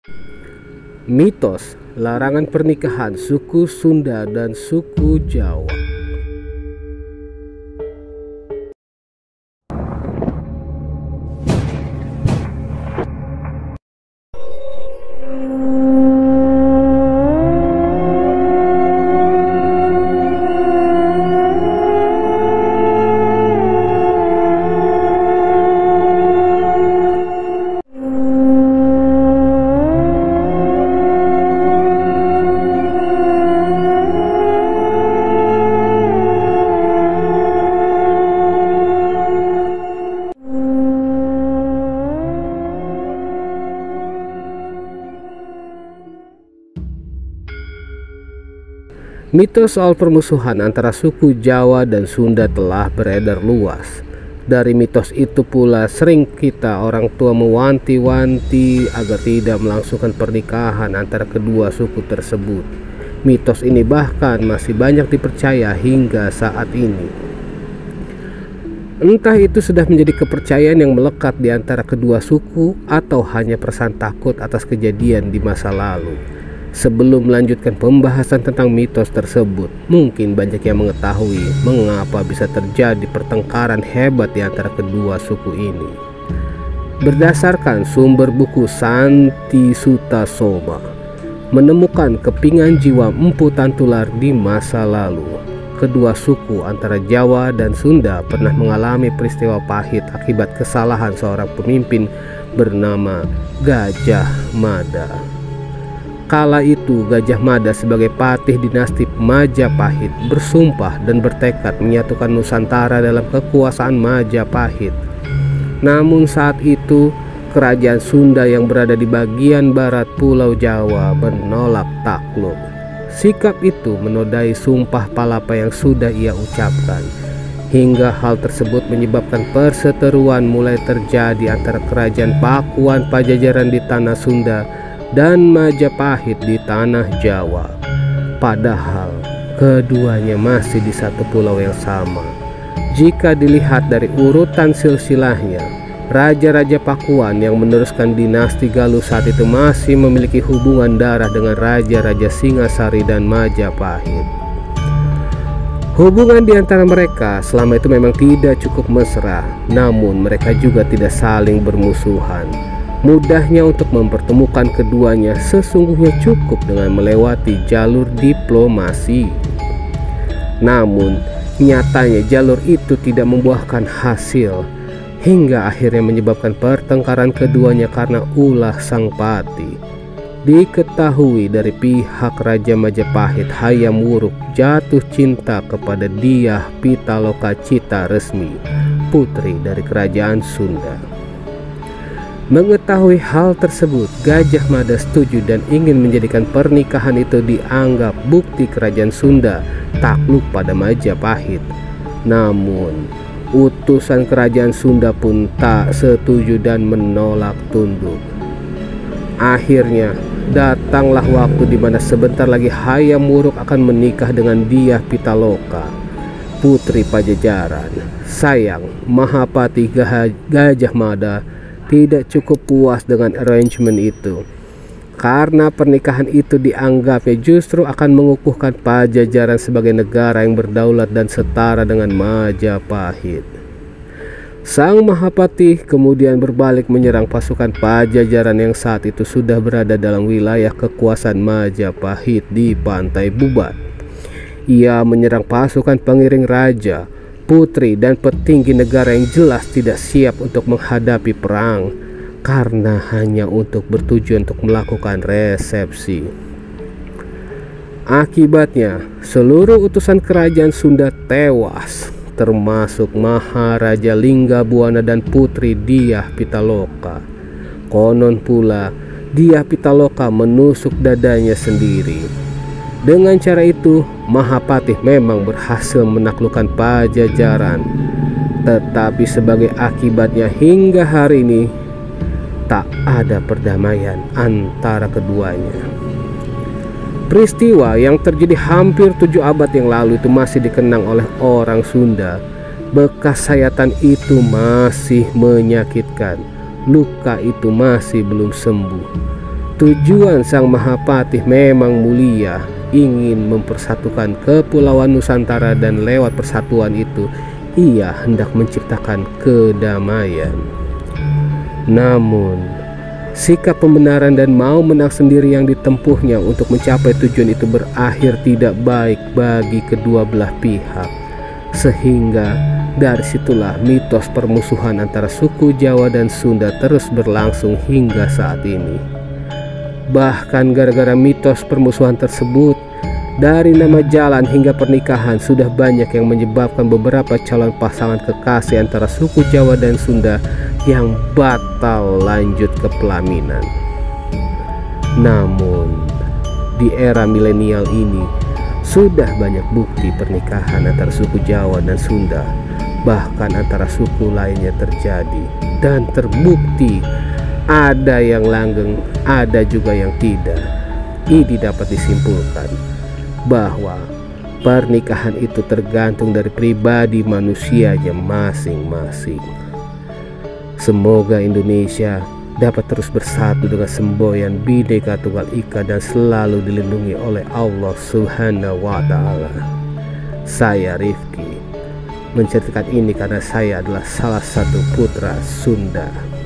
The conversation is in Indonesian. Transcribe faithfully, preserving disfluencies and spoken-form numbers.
Mitos larangan pernikahan suku Sunda dan suku Jawa. Mitos soal permusuhan antara suku Jawa dan Sunda telah beredar luas. Dari mitos itu pula sering kita orang tua mewanti-wanti agar tidak melangsungkan pernikahan antara kedua suku tersebut. Mitos ini bahkan masih banyak dipercaya hingga saat ini. Entah itu sudah menjadi kepercayaan yang melekat di antara kedua suku atau hanya perasaan takut atas kejadian di masa lalu. Sebelum melanjutkan pembahasan tentang mitos tersebut, mungkin banyak yang mengetahui mengapa bisa terjadi pertengkaran hebat di antara kedua suku ini. Berdasarkan sumber buku Santi Suta Soma, menemukan kepingan jiwa Empu Tantular di masa lalu. Kedua suku antara Jawa dan Sunda pernah mengalami peristiwa pahit akibat kesalahan seorang pemimpin bernama Gajah Mada. Kala itu Gajah Mada sebagai patih dinasti Majapahit bersumpah dan bertekad menyatukan Nusantara dalam kekuasaan Majapahit. Namun saat itu kerajaan Sunda yang berada di bagian barat Pulau Jawa menolak takluk. Sikap itu menodai sumpah palapa yang sudah ia ucapkan, hingga hal tersebut menyebabkan perseteruan mulai terjadi antara kerajaan Pakuan Pajajaran di tanah Sunda dan Majapahit di tanah Jawa. Padahal keduanya masih di satu pulau yang sama. Jika dilihat dari urutan silsilahnya, raja-raja Pakuan yang meneruskan dinasti Galuh saat itu masih memiliki hubungan darah dengan raja-raja Singasari dan Majapahit. Hubungan di antara mereka selama itu memang tidak cukup mesra, namun mereka juga tidak saling bermusuhan. Mudahnya untuk mempertemukan keduanya sesungguhnya cukup dengan melewati jalur diplomasi. Namun nyatanya jalur itu tidak membuahkan hasil, hingga akhirnya menyebabkan pertengkaran keduanya karena ulah sang pati. Diketahui dari pihak Raja Majapahit Hayam Wuruk jatuh cinta kepada Dyah Pitaloka Cita Resmi, putri dari kerajaan Sunda. Mengetahui hal tersebut, Gajah Mada setuju dan ingin menjadikan pernikahan itu dianggap bukti kerajaan Sunda takluk pada Majapahit. Namun, utusan kerajaan Sunda pun tak setuju dan menolak tunduk. Akhirnya, datanglah waktu di mana sebentar lagi Hayam Wuruk akan menikah dengan Dyah Pitaloka, putri Pajajaran. Sayang, Mahapati Gajah Mada tidak cukup puas dengan arrangement itu, karena pernikahan itu dianggapnya justru akan mengukuhkan Pajajaran sebagai negara yang berdaulat dan setara dengan Majapahit. Sang Mahapati kemudian berbalik menyerang pasukan Pajajaran yang saat itu sudah berada dalam wilayah kekuasaan Majapahit di Pantai Bubat. Ia menyerang pasukan pengiring raja, putri dan petinggi negara yang jelas tidak siap untuk menghadapi perang, karena hanya untuk bertujuan untuk melakukan resepsi. Akibatnya seluruh utusan kerajaan Sunda tewas, termasuk Maharaja Linggabuana dan putri Dyah Pitaloka. Konon pula Dyah Pitaloka menusuk dadanya sendiri. Dengan cara itu, Mahapati memang berhasil menaklukkan Pajajaran. Tetapi sebagai akibatnya hingga hari ini tak ada perdamaian antara keduanya. Peristiwa yang terjadi hampir tujuh abad yang lalu itu masih dikenang oleh orang Sunda. Bekas sayatan itu masih menyakitkan. Luka itu masih belum sembuh. Tujuan Sang Mahapatih memang mulia, ingin mempersatukan Kepulauan Nusantara, dan lewat persatuan itu ia hendak menciptakan kedamaian. Namun sikap pembenaran dan mau menang sendiri yang ditempuhnya untuk mencapai tujuan itu berakhir tidak baik bagi kedua belah pihak, sehingga dari situlah mitos permusuhan antara suku Jawa dan Sunda terus berlangsung hingga saat ini. Bahkan gara-gara mitos permusuhan tersebut, dari nama jalan hingga pernikahan sudah banyak yang menyebabkan beberapa calon pasangan kekasih antara suku Jawa dan Sunda yang batal lanjut ke pelaminan. Namun di era milenial ini sudah banyak bukti pernikahan antara suku Jawa dan Sunda, bahkan antara suku lainnya terjadi dan terbukti. Ada yang langgeng, ada juga yang tidak. Ini dapat disimpulkan bahwa pernikahan itu tergantung dari pribadi manusianya masing-masing. Semoga Indonesia dapat terus bersatu dengan semboyan Bhinneka Tunggal Ika dan selalu dilindungi oleh Allah Subhanahu wa Ta'ala. Saya Rifki menceritakan ini karena saya adalah salah satu putra Sunda.